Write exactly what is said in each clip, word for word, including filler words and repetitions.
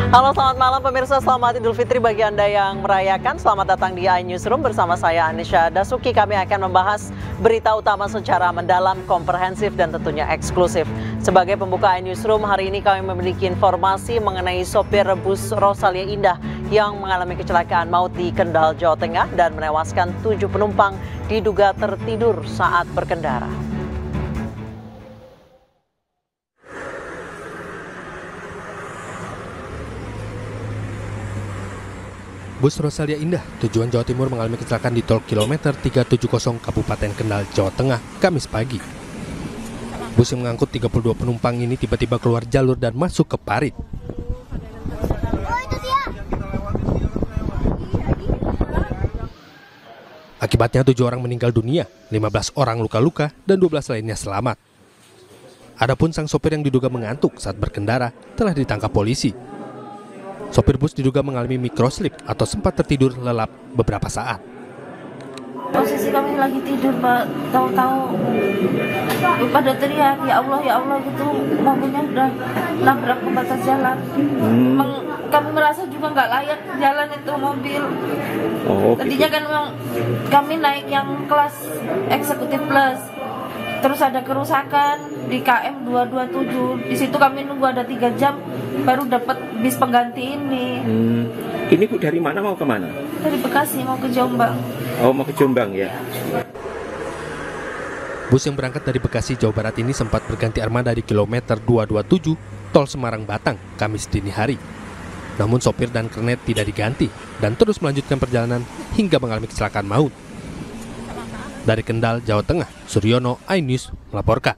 Halo, selamat malam pemirsa, selamat Idul Fitri bagi Anda yang merayakan. Selamat datang di iNewsroom bersama saya Anisha Dasuki. Kami akan membahas berita utama secara mendalam, komprehensif, dan tentunya eksklusif. Sebagai pembuka iNewsroom, hari ini kami memiliki informasi mengenai sopir bus Rosalia Indah yang mengalami kecelakaan maut di Kendal, Jawa Tengah dan menewaskan tujuh penumpang diduga tertidur saat berkendara. Bus Rosalia Indah, tujuan Jawa Timur mengalami kecelakaan di tol kilometer tiga tujuh nol Kabupaten Kendal, Jawa Tengah, Kamis pagi. Bus yang mengangkut tiga puluh dua penumpang ini tiba-tiba keluar jalur dan masuk ke parit. Akibatnya tujuh orang meninggal dunia, lima belas orang luka-luka, dan dua belas lainnya selamat. Adapun sang sopir yang diduga mengantuk saat berkendara telah ditangkap polisi. Sopir bus diduga mengalami microslip atau sempat tertidur lelap beberapa saat. Posisi kami lagi tidur, Pak. Tahu-tahu pada teriak, ya Allah, ya Allah gitu. Mobilnya udah nabrak pembatas jalan. Hmm. Meng, kami merasa juga nggak layak jalan itu mobil. Oh, Tadinya gitu. Kan memang kami naik yang kelas eksekutif plus. Terus ada kerusakan di K M dua dua tujuh. Di situ kami nunggu ada tiga jam baru dapat bis pengganti ini. Hmm. Ini Bu dari mana mau ke mana? Dari Bekasi mau ke Jombang. Oh, mau ke Jombang ya. Bus yang berangkat dari Bekasi, Jawa Barat ini sempat berganti armada di kilometer dua dua tujuh tol Semarang Batang, Kamis dini hari. Namun sopir dan kernet tidak diganti dan terus melanjutkan perjalanan hingga mengalami kecelakaan maut. Dari Kendal, Jawa Tengah, Suryono, iNews melaporkan.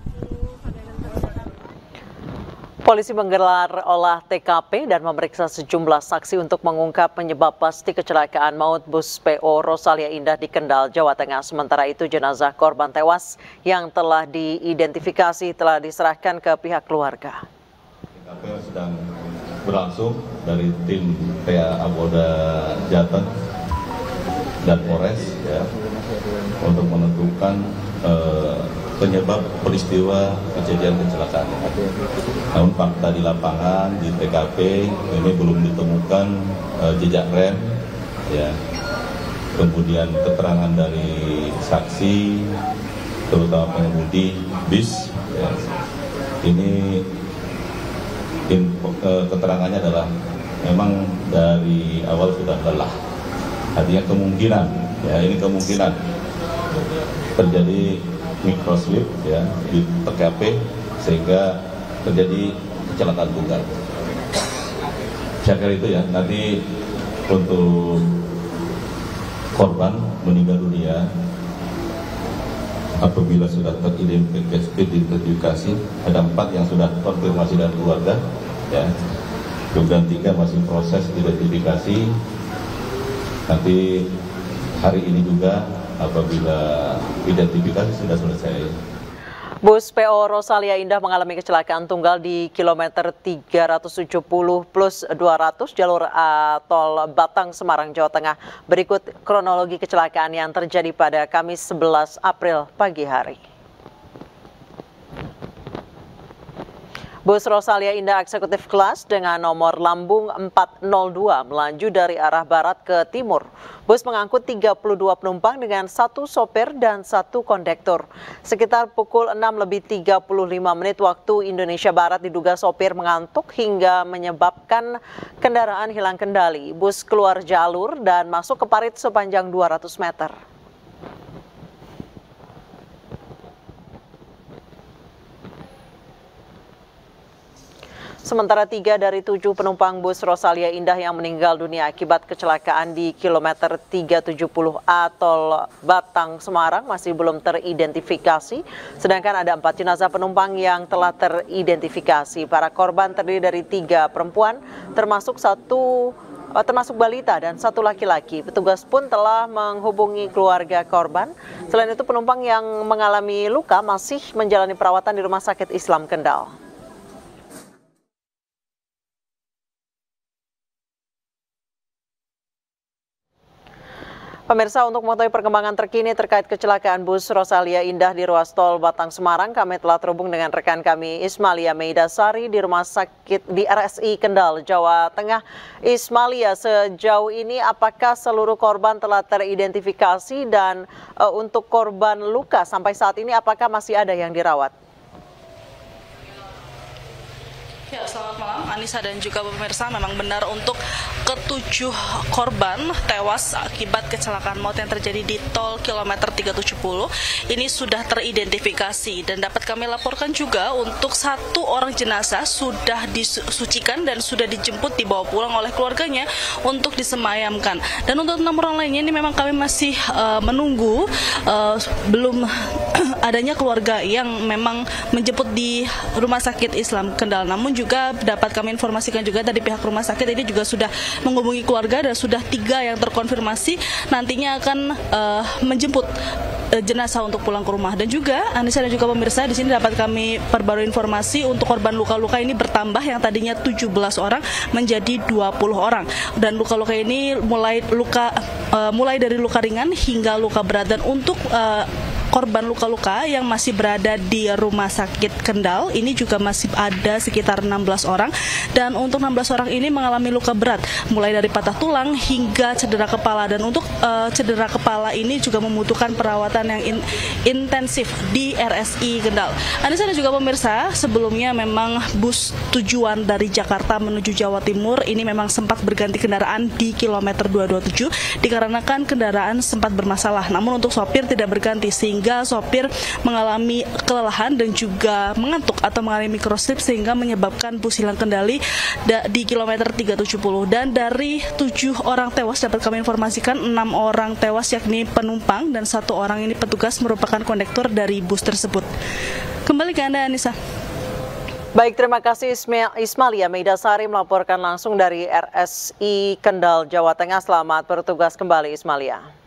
Polisi menggelar olah T K P dan memeriksa sejumlah saksi untuk mengungkap penyebab pasti kecelakaan maut bus P O Rosalia Indah di Kendal, Jawa Tengah. Sementara itu jenazah korban tewas yang telah diidentifikasi telah diserahkan ke pihak keluarga. T K P sedang berlangsung dari tim P A Polda Jateng dan Polres ya, untuk menentukan eh, penyebab peristiwa kejadian kecelakaan. Namun fakta di lapangan di T K P ini belum ditemukan eh, jejak rem, ya. Kemudian keterangan dari saksi, terutama pengemudi bis, ya. Ini info, eh, keterangannya adalah memang dari awal sudah lelah. Artinya kemungkinan, ya ini kemungkinan terjadi microslip ya di T K P sehingga terjadi kecelakaan tunggal. Saya kira itu ya. Nanti untuk korban meninggal dunia apabila sudah teridentifikasi ada empat yang sudah konfirmasi dari keluarga ya. Kemudian tiga masih proses identifikasi. Nanti hari ini juga apabila identifikasi sudah selesai. Bus P O Rosalia Indah mengalami kecelakaan tunggal di kilometer tiga ratus tujuh puluh plus dua ratus jalur A tol Batang, Semarang, Jawa Tengah. Berikut kronologi kecelakaan yang terjadi pada Kamis sebelas April pagi hari. Bus Rosalia Indah Eksekutif Kelas dengan nomor lambung empat nol dua melaju dari arah barat ke timur. Bus mengangkut tiga puluh dua penumpang dengan satu sopir dan satu kondektur. Sekitar pukul enam lebih tiga puluh lima menit waktu Indonesia Barat diduga sopir mengantuk hingga menyebabkan kendaraan hilang kendali. Bus keluar jalur dan masuk ke parit sepanjang dua ratus meter. Sementara tiga dari tujuh penumpang bus Rosalia Indah yang meninggal dunia akibat kecelakaan di kilometer tiga tujuh nol A tol Batang, Semarang masih belum teridentifikasi. Sedangkan ada empat jenazah penumpang yang telah teridentifikasi. Para korban terdiri dari tiga perempuan, termasuk satu termasuk balita dan satu laki-laki. Petugas pun telah menghubungi keluarga korban. Selain itu penumpang yang mengalami luka masih menjalani perawatan di Rumah Sakit Islam Kendal. Pemirsa, untuk mengetahui perkembangan terkini terkait kecelakaan bus Rosalia Indah di ruas tol Batang Semarang, kami telah terhubung dengan rekan kami Ismalia Meidasari di Rumah Sakit di R S I Kendal, Jawa Tengah. Ismalia, sejauh ini apakah seluruh korban telah teridentifikasi dan uh, untuk korban luka sampai saat ini apakah masih ada yang dirawat? Ya, selamat malam Anissa dan juga pemirsa. Memang benar untuk ketujuh korban tewas akibat kecelakaan maut yang terjadi di tol kilometer tiga ratus tujuh puluh ini sudah teridentifikasi, dan dapat kami laporkan juga untuk satu orang jenazah sudah disucikan dan sudah dijemput dibawa pulang oleh keluarganya untuk disemayamkan. Dan untuk enam orang lainnya ini memang kami masih uh, menunggu uh, belum adanya keluarga yang memang menjemput di Rumah Sakit Islam Kendal. Namun juga dapat kami informasikan juga dari pihak rumah sakit ini juga sudah menghubungi keluarga dan sudah tiga yang terkonfirmasi nantinya akan uh, menjemput uh, jenazah untuk pulang ke rumah. Dan juga Anissa dan juga pemirsa, di sini dapat kami perbarui informasi untuk korban luka-luka ini bertambah yang tadinya tujuh belas orang menjadi dua puluh orang, dan luka-luka ini mulai luka uh, mulai dari luka ringan hingga luka berat. Dan untuk uh, korban luka-luka yang masih berada di Rumah Sakit Kendal ini juga masih ada sekitar enam belas orang, dan untuk enam belas orang ini mengalami luka berat mulai dari patah tulang hingga cedera kepala. Dan untuk uh, cedera kepala ini juga membutuhkan perawatan yang in, intensif di R S I Kendal. Anissa dan juga pemirsa, sebelumnya memang bus tujuan dari Jakarta menuju Jawa Timur ini memang sempat berganti kendaraan di kilometer dua ratus dua puluh tujuh dikarenakan kendaraan sempat bermasalah. Namun untuk sopir tidak berganti, sehingga sopir mengalami kelelahan dan juga mengantuk atau mengalami microslip sehingga menyebabkan bus hilang kendali di kilometer tiga ratus tujuh puluh. Dan dari tujuh orang tewas dapat kami informasikan enam orang tewas yakni penumpang dan satu orang ini petugas merupakan kondektur dari bus tersebut. Kembali ke Anda, Anissa. Baik, terima kasih Ismalia Meidasari melaporkan langsung dari R S I Kendal, Jawa Tengah. Selamat bertugas kembali, Ismalia.